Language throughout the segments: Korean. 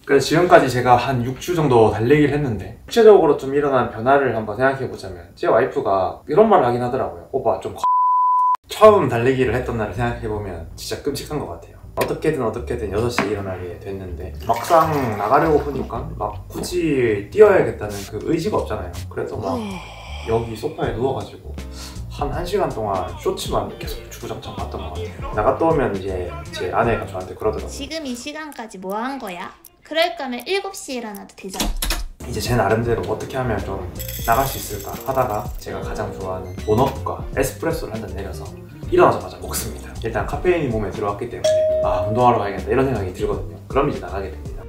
그래서 지금까지 제가 한 6주 정도 달리기를 했는데 구체적으로 좀 일어난 변화를 한번 생각해보자면 제 와이프가 이런 말을 하긴 하더라고요. 오빠 좀 처음 달리기를 했던 날을 생각해보면 진짜 끔찍한 것 같아요. 어떻게든 6시에 일어나게 됐는데 막상 나가려고 보니까 막 굳이 뛰어야겠다는 그 의지가 없잖아요. 그래서 막 여기 소파에 누워가지고 한 1시간 동안 쇼츠만 계속 주구장창 봤던 것 같아요. 나갔다 오면 이제 제 아내가 저한테 그러더라고요. 지금 이 시간까지 뭐 한 거야? 그럴 거면 7시에 일어나도 되잖아. 이제 제 나름대로 어떻게 하면 좀 나갈 수 있을까 하다가 제가 가장 좋아하는 도넛과 에스프레소를 한 잔 내려서 일어나자마자 먹습니다. 일단 카페인이 몸에 들어왔기 때문에 아, 운동하러 가야겠다 이런 생각이 들거든요. 그럼 이제 나가게 됩니다.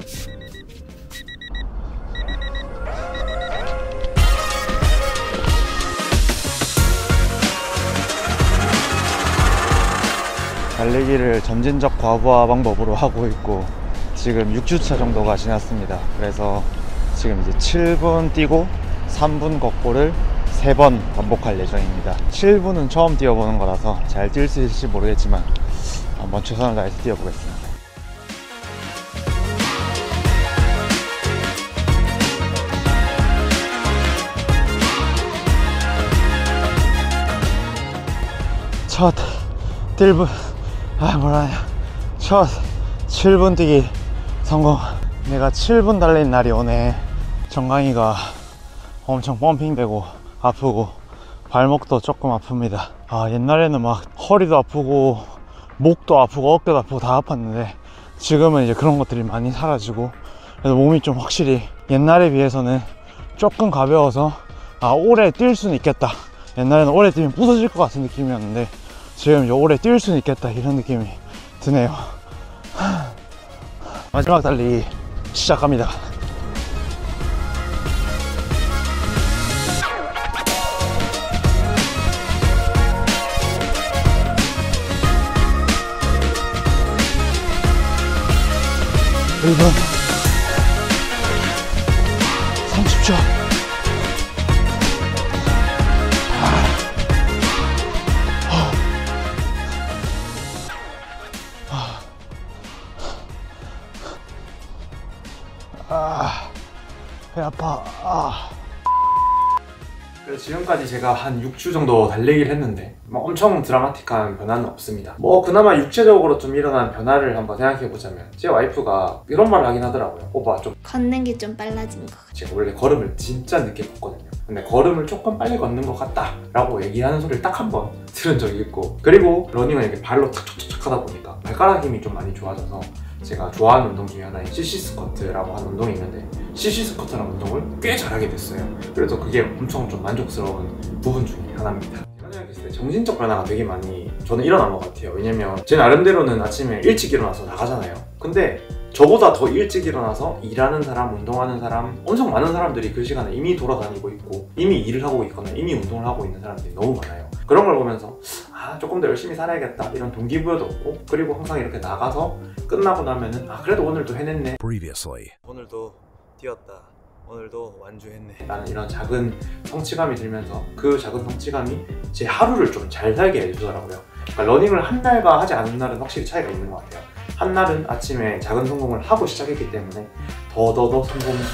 달리기를 점진적 과부하 방법으로 하고 있고 지금 6주차 정도가 지났습니다. 그래서 지금 이제 7분 뛰고 3분 걷고를 3번 반복할 예정입니다. 7분은 처음 뛰어보는 거라서 잘 뛸 수 있을지 모르겠지만 한번 최선을 다해서 뛰어보겠습니다. 첫 1분 첫 7분 뛰기 성공. 내가 7분 달린 날이 오네. 정강이가 엄청 펌핑되고 아프고 발목도 조금 아픕니다. 옛날에는 막 허리도 아프고 목도 아프고 어깨도 아프고 다 아팠는데 지금은 이제 그런 것들이 많이 사라지고 그래서 몸이 좀 확실히 옛날에 비해서는 조금 가벼워서 오래 뛸 수는 있겠다. 옛날에는 오래 뛰면 부서질 것 같은 느낌이었는데 지금 이제 오래 뛸 수는 있겠다 이런 느낌이 드네요. 마지막 달리기 시작합니다. (1분) 30초. 배 아파. 그래서 지금까지 제가 한 6주 정도 달리기를 했는데 뭐 엄청 드라마틱한 변화는 없습니다. 뭐 그나마 육체적으로 좀 일어난 변화를 한번 생각해보자면 제 와이프가 이런 말을 하긴 하더라고요. 오빠 좀 걷는 게 좀 빨라진 것 같아. 제가 원래 걸음을 진짜 늦게 걷거든요. 근데 걸음을 조금 빨리 걷는 것 같다 라고 얘기하는 소리를 딱 한 번 들은 적이 있고, 그리고 러닝은 이렇게 발로 탁탁탁 하다 보니까 발가락 힘이 좀 많이 좋아져서 제가 좋아하는 운동 중에 하나인 CC 스쿼트라고 하는 운동이 있는데 CC 스쿼트라는 운동을 꽤 잘하게 됐어요. 그래서 그게 엄청 좀 만족스러운 부분 중에 하나입니다. 제가 생각했을 때 정신적 변화가 되게 많이 저는 일어난 것 같아요. 왜냐면 제 나름대로는 아침에 일찍 일어나서 나가잖아요. 근데 저보다 더 일찍 일어나서 일하는 사람, 운동하는 사람, 엄청 많은 사람들이 그 시간에 이미 돌아다니고 있고 이미 일을 하고 있거나 이미 운동을 하고 있는 사람들이 너무 많아요. 그런 걸 보면서 조금 더 열심히 살아야겠다 이런 동기부여도 없고, 그리고 항상 이렇게 나가서 끝나고 나면은 그래도 오늘도 해냈네, 오늘도 뛰었다, 오늘도 완주했네 라는 이런 작은 성취감이 들면서 그 작은 성취감이 제 하루를 좀 잘 살게 해주더라고요. 그러니까 러닝을 한 날과 하지 않은 날은 확실히 차이가 있는 것 같아요. 한 날은 아침에 작은 성공을 하고 시작했기 때문에 더더더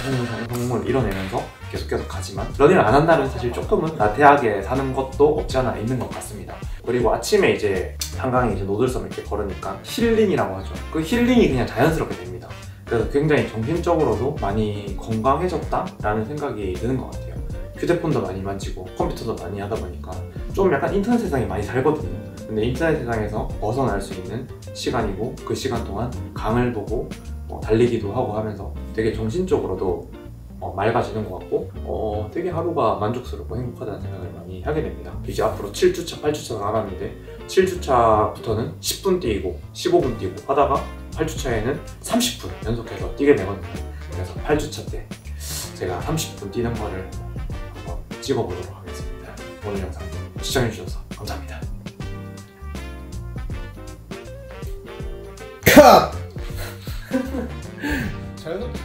성공을 이뤄내면서 계속 가지만, 러닝을 안 한 날은 사실 조금은 나태하게 사는 것도 없지 않아 있는 것 같습니다. 그리고 아침에 이제 한강에 이제 노들섬 이렇게 걸으니까 힐링이라고 하죠. 그 힐링이 그냥 자연스럽게 됩니다. 그래서 굉장히 정신적으로도 많이 건강해졌다라는 생각이 드는 것 같아요. 휴대폰도 많이 만지고 컴퓨터도 많이 하다 보니까 좀 약간 인터넷 세상에 많이 살거든요. 근데 인터넷 세상에서 벗어날 수 있는 시간이고, 그 시간 동안 강을 보고 달리기도 하고 하면서 되게 정신적으로도 맑아지는 것 같고 되게 하루가 만족스럽고 행복하다는 생각을 많이 하게 됩니다. 이제 앞으로 7주차, 8주차가 나가는데 7주차부터는 10분 뛰고 15분 뛰고 하다가 8주차에는 30분 연속해서 뛰게 되거든요. 그래서 8주차 때 제가 30분 뛰는 거를 한번 찍어보도록 하겠습니다. 오늘 영상도 시청해주셔서 감사합니다. 컷! 자연스럽게